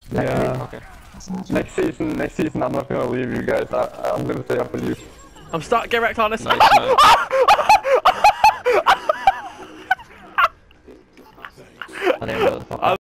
Yeah. Okay. Next season, I'm not gonna leave you guys. I'm gonna stay up with you. I'm starting to get wrecked on this. Nice, man.